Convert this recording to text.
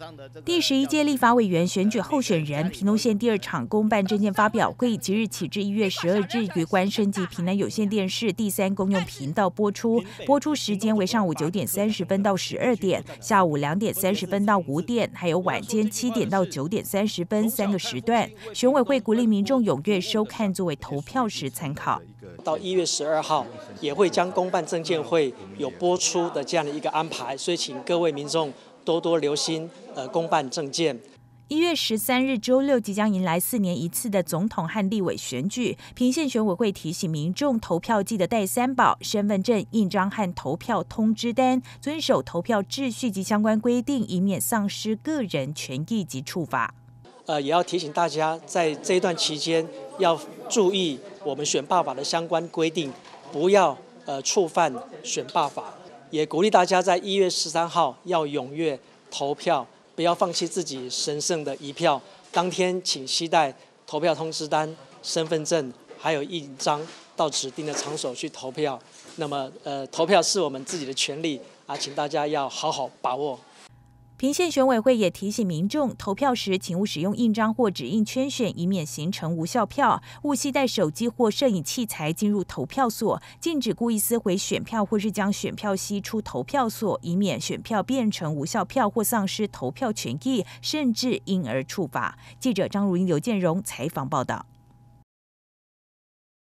第11届立法委员选举候选人屏东县第2场公办政见发表会，即日起至1月12日于关升级屏南有线电视第3公用频道播出，播出时间为上午9点30分到12点，下午2点30分到5点，还有晚间7点到9点30分3个时段。选委会鼓励民众踊跃收看，作为投票时参考。 到1月12号也会将公办政见会有播出的这样的一个安排，所以请各位民众多多留心公办政见。 1月13日周六即将迎来4年一次的总统和立委选举，屏县选委会提醒民众投票记得带3宝：身份证、印章和投票通知单，遵守投票秩序及相关规定，以免丧失个人权益及处罚。 也要提醒大家，在这一段期间要注意我们选罢法的相关规定，不要触犯选罢法。也鼓励大家在1月13号要踊跃投票，不要放弃自己神圣的一票。当天请携带投票通知单、身份证还有印章到指定的场所去投票。那么投票是我们自己的权利啊，请大家要好好把握。 屏县选委会也提醒民众，投票时请勿使用印章或指印圈选，以免形成无效票；勿携带手机或摄影器材进入投票所；禁止故意撕毁选票或是将选票吸出投票所，以免选票变成无效票或丧失投票权益，甚至因而处罚。记者张如英、刘建荣采访报道。